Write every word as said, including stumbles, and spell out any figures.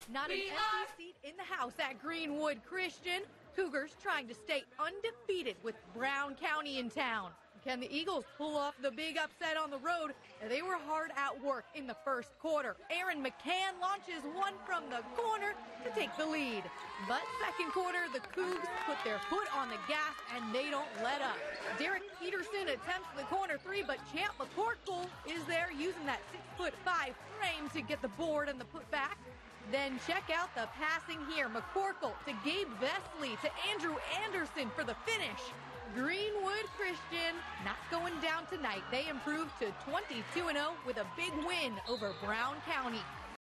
Not an empty seat in the house at Greenwood Christian. Cougars trying to stay undefeated with Brown County in town. Can the Eagles pull off the big upset on the road? They were hard at work in the first quarter. Aaron McCann launches one from the corner to take the lead. But second quarter, the Cougs put their foot on the gas and they don't let up. Derek Peterson attempts the corner three, but Champ McCorkle is there using that six foot five frame to get the board and the putback. Then check out the passing here. McCorkle to Gabe Vesley to Andrew Anderson for the finish. Greenwood Christian not going down tonight. They improved to twenty-two and oh with a big win over Brown County.